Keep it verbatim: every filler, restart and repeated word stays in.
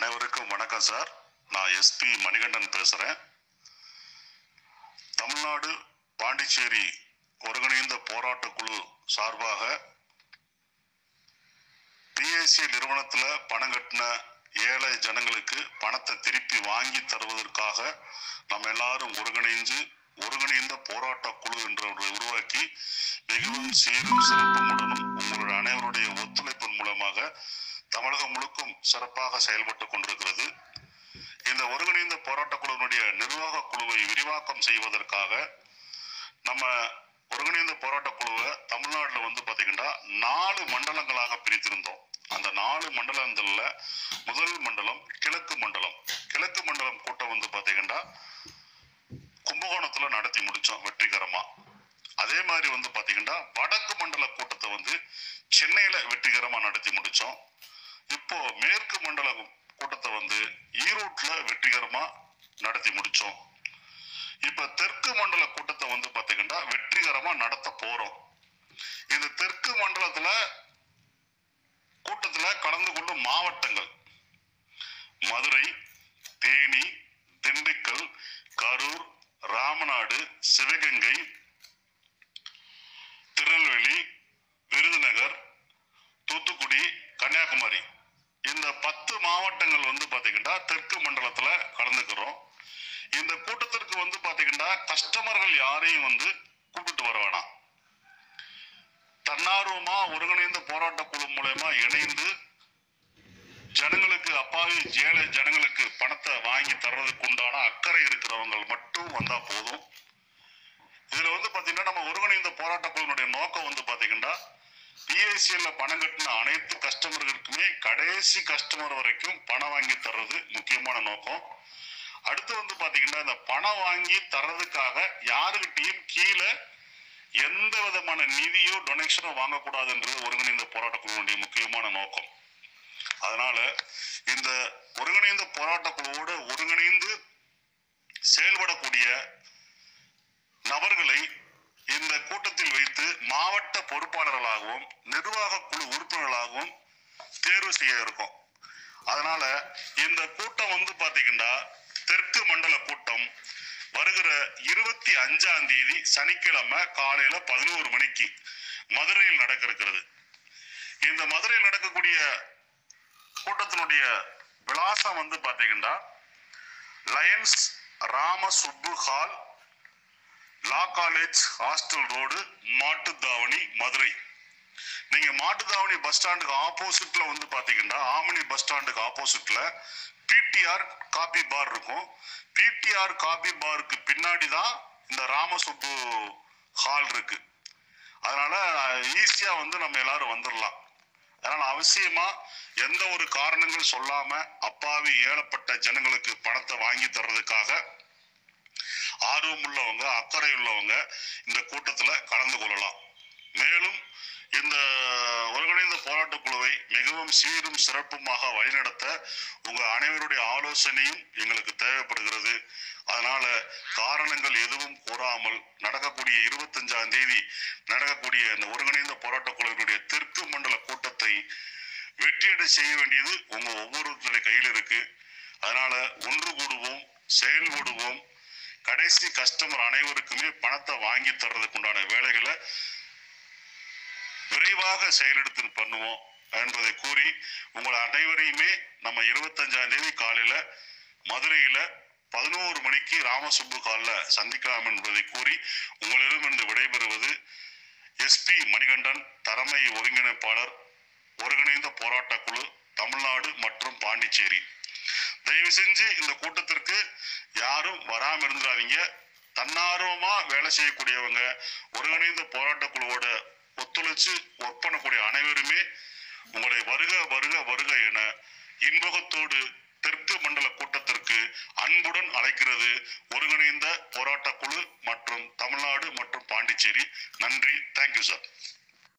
அனைவருக்கும் வணக்கம் சார். நான் எஸ்பி மணிகண்டன் பேசுறேன். தமிழ்நாடு பாண்டிச்சேரி ஒருங்கிணைந்த போராட்ட குழு சார்பாக பிஎஸ்சி நிறுவனத்துல பணம் கட்டின ஏழை ஜனங்களுக்கு பணத்தை திருப்பி வாங்கி தருவதற்காக நம்ம எல்லாரும் ஒருங்கிணைந்து ஒருங்கிணைந்த போராட்ட குழு என்ற உருவாக்கி மிகவும் சீரும் சிறப்புடனும் உங்களுடைய அனைவருடைய ஒத்துழைப்பின் மூலமாக தமிழகம் முழுக்கும் சிறப்பாக செயல்பட்டு கொண்டிருக்கிறது. இந்த ஒருங்கிணைந்த போராட்ட குழுவினுடைய நிர்வாக குழுவை விரிவாக்கம் செய்வதற்காக நம்ம ஒருங்கிணைந்த போராட்ட குழுவை தமிழ்நாடுல வந்து பாத்தீங்கன்னா நாலு மண்டலங்களாக பிரித்திருந்தோம். அந்த நாலு மண்டலங்கள்ல முதல் மண்டலம் கிழக்கு மண்டலம். கிழக்கு மண்டலம் கூட்டம் வந்து பாத்தீங்கன்னா கும்பகோணத்துல நடத்தி முடிச்சோம் வெற்றிகரமா. அதே மாதிரி வந்து பாத்தீங்கன்னா வடக்கு மண்டல கூட்டத்தை வந்து சென்னையில வெற்றிகரமா நடத்தி முடிச்சோம். இப்போ மேற்கு மண்டல கூட்டத்தை வந்து ஈரோட்ல வெற்றிகரமா நடத்தி முடிச்சோம். இப்ப தெற்கு மண்டல கூட்டத்தை வந்து பாத்தீங்கன்னா வெற்றிகரமா நடத்த போறோம். இந்த தெற்கு மண்டலத்துல கூட்டத்துல கலந்து கொள்ளும் மாவட்டங்கள் மதுரை, தேனி, திண்டுக்கல், கரூர், ராமநாடு, சிவகங்கை, திருநெல்வேலி, விருதுநகர், தூத்துக்குடி, கன்னியாகுமரி. இந்த பத்து மாவட்டங்கள் வந்து பாத்தீங்கன்னா தெற்கு மண்டலத்துல கலந்துக்கிறோம். இந்த கூட்டத்திற்கு வந்து பாத்தீங்கன்னா கஸ்டமர்கள் யாரையும் வந்து கூப்பிட்டு வர வேணாம். தன்னார்வமா ஒருங்கிணைந்த போராட்ட குழு மூலமா இணைந்து ஜனங்களுக்கு அப்பாவி ஏழை ஜனங்களுக்கு பணத்தை வாங்கி தர்றதுக்கு உண்டான அக்கறை இருக்கிறவங்க மட்டும் வந்தா போதும். இதுல வந்து பாத்தீங்கன்னா நம்ம ஒருங்கிணைந்த போராட்ட குழுவினுடைய நோக்கம் வந்து பாத்தீங்கன்னா பிஎஸ்சிஎல்ல பணம் கட்டின அனைத்து கஸ்டமர்களுக்குமே கடைசி கஸ்டமர் வரைக்கும் பணம் வாங்கி தர்றது முக்கியமான நோக்கம். அடுத்து வந்து பாத்தீங்கன்னா இந்த பணம் வாங்கி தர்றதுக்காக யாருகிட்டையும் கீழே எந்த விதமான நிதியோ டொனேஷனோ வாங்கக்கூடாதுன்றது ஒருங்கிணைந்த போராட்ட குழுவுடைய முக்கியமான நோக்கம். அதனால இந்த ஒருங்கிணைந்த போராட்ட குழுவோட ஒருங்கிணைந்து செயல்படக்கூடிய நபர்களை இந்த கூட்டத்தில் வைத்து மாவட்ட பொறுப்பாளர்களாகவும் நிர்வாக குழு உறுப்பினர்களாகவும் தேர்வு செய்ய இருக்கும். அதனால இந்த கூட்டம் வந்து பாத்தீங்கன்னா தெற்கு மண்டல கூட்டம் வருகிற இருபத்தி அஞ்சாம் தேதி சனிக்கிழமை காலையில பதினோரு மணிக்கு மதுரையில் நடக்க இருக்கிறது. இந்த மதுரையில் நடக்கக்கூடிய கூட்டத்தினுடைய விலாசம் வந்து பாத்தீங்கன்னா Lions Ramasubbu hall, law college hostel road, Mattuthavani, Madurai. நீங்க மாட்டுத்தாவணி பஸ் ஸ்டாண்டுக்கு ஆப்போசிட்ல வந்து பாத்தீங்கன்னா ஆமணி பஸ் ஸ்டாண்டுக்கு ஆப்போசிட்ல பிடிஆர் காபி பார் இருக்கும். பிடிஆர் காபி பாருக்கு பின்னாடி தான் இந்த ராமசுப்பு ஹால் இருக்கு. அதனால ஈஸியா வந்து நம்ம எல்லாரும் வந்துடலாம். அதனால அவசியமா எந்த ஒரு காரணங்கள் சொல்லாம அப்பாவி ஏழப்பட்ட ஜனங்களுக்கு பணத்தை வாங்கி தர்றதுக்காக ஆர்வம் உள்ளவங்க அக்கறை உள்ளவங்க இந்த கூட்டத்துல கலந்து கொள்ளலாம். மேலும் இந்த ஒருங்கிணைந்த போராட்ட குழுவை மிகவும் சீரும் சிறப்புமாக வழிநடத்த உங்க அனைவருடைய ஆலோசனையும் எங்களுக்கு தேவைப்படுகிறது. அதனால காரணங்கள் எதுவும் கூறாமல் நடக்கக்கூடிய இருபத்தி அஞ்சாம் தேதி நடக்கக்கூடிய இந்த ஒருங்கிணைந்த போராட்ட குழுவினுடைய தெற்கு மண்டல கூட்டத்தை வெற்றியடை செய்ய வேண்டியது உங்க ஒவ்வொருத்தருடைய கையில் இருக்கு. அதனால ஒன்று கூடுவோம், செயல்படுவோம். கடைசி கஸ்டமர் அனைவருக்குமே பணத்தை வாங்கி தர்றதுக்கு உண்டான வேலைகளை விரைவாக செயலெடுத்து பண்ணுவோம் என்பதை கூறி உங்கள் அனைவரையுமே நம்ம இருபத்தி அஞ்சாம் தேதி காலையில மதுரையில பதினோரு மணிக்கு ராமசுப்பு ஹால்ல சந்திக்கலாம் என்பதை கூறி உங்களிடமிருந்து விடைபெறுவது எஸ்பி மணிகண்டன், தலைமை ஒருங்கிணைப்பாளர், ஒருங்கிணைந்த போராட்ட குழு தமிழ்நாடு மற்றும் பாண்டிச்சேரி. தயவு செஞ்சு இந்த கூட்டத்திற்கு யாரும் வராம இருந்துடாதீங்க. தன்னார்வமா வேலை செய்யக்கூடியவங்க ஒருங்கிணைந்த போராட்ட குழுவோட ஒத்துழைச்சு ஒர்க் பண்ணக்கூடிய அனைவருமே உங்களை வருக வருக வருக என இன்பகத்தோடு தெற்கு மண்டல கூட்டத்திற்கு அன்புடன் அழைக்கிறது ஒருங்கிணைந்த போராட்ட குழு மற்றும் தமிழ்நாடு மற்றும் பாண்டிச்சேரி. நன்றி. Thank you sir.